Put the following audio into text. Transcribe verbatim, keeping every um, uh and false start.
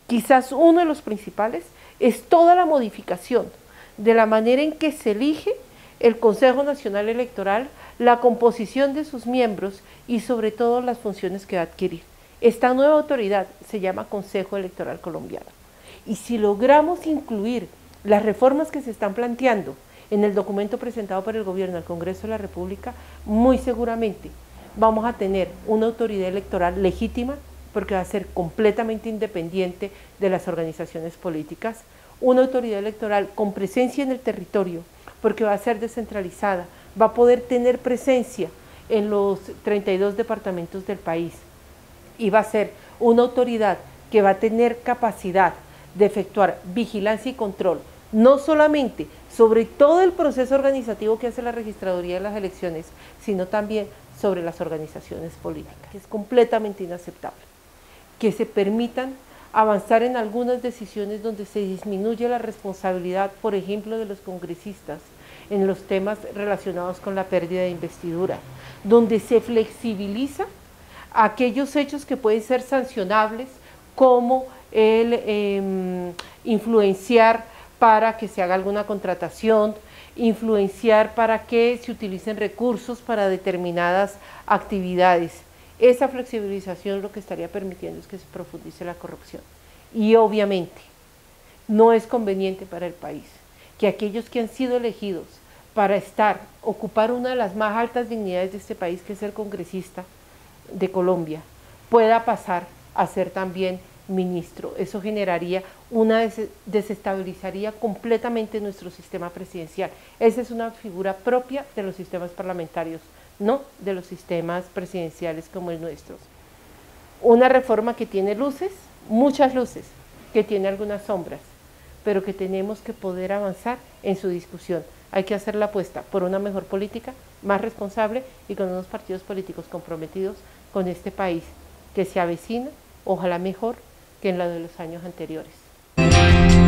Quizás uno de los principales es toda la modificación de la manera en que se elige el Consejo Nacional Electoral, la composición de sus miembros y sobre todo las funciones que va a adquirir. Esta nueva autoridad se llama Consejo Electoral Colombiano. Y si logramos incluir las reformas que se están planteando en el documento presentado por el gobierno al Congreso de la República, muy seguramente vamos a tener una autoridad electoral legítima, porque va a ser completamente independiente de las organizaciones políticas, una autoridad electoral con presencia en el territorio, porque va a ser descentralizada, va a poder tener presencia en los treinta y dos departamentos del país, y va a ser una autoridad que va a tener capacidad de efectuar vigilancia y control, no solamente sobre todo el proceso organizativo que hace la Registraduría de las Elecciones, sino también sobre las organizaciones políticas. Es completamente inaceptable que se permitan avanzar en algunas decisiones donde se disminuye la responsabilidad, por ejemplo, de los congresistas en los temas relacionados con la pérdida de investidura, donde se flexibiliza aquellos hechos que pueden ser sancionables, como el eh, influenciar para que se haga alguna contratación, influenciar para que se utilicen recursos para determinadas actividades. Esa flexibilización lo que estaría permitiendo es que se profundice la corrupción. Y obviamente no es conveniente para el país que aquellos que han sido elegidos para estar, ocupar una de las más altas dignidades de este país, que es ser congresista de Colombia, pueda pasar a ser también ministro. Eso generaría una, des desestabilizaría completamente nuestro sistema presidencial. Esa es una figura propia de los sistemas parlamentarios, no de los sistemas presidenciales como el nuestro. Una reforma que tiene luces, muchas luces, que tiene algunas sombras, pero que tenemos que poder avanzar en su discusión. Hay que hacer la apuesta por una mejor política, más responsable y con unos partidos políticos comprometidos con este país que se avecina, ojalá mejor que en la de los años anteriores.